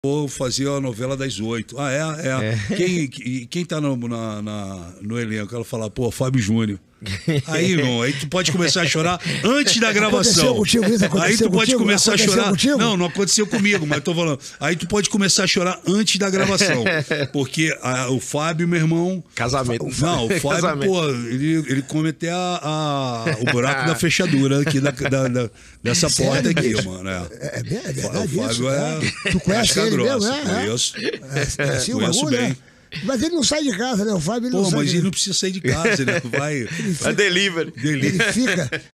Ou fazia a novela das 8. Ah, Quem tá no elenco? Ela fala, pô, Fábio Júnior. Aí, irmão, aí tu pode começar a chorar antes da gravação. Aí tu pode começar a chorar. Não aconteceu comigo, mas tô falando. Aí tu pode começar a chorar antes da gravação. Porque o Fábio, meu irmão. Casamento. O Fábio, Casamento. pô, ele come até o buraco da fechadura aqui dessa porta aqui, mano. É verdade. O Fábio Tu conhece ele mesmo, né? Conheço bem. Né? Mas ele não sai de casa, né? O Fábio ele não sai mas ele não precisa sair de casa, ele vai. É delivery. Ele fica.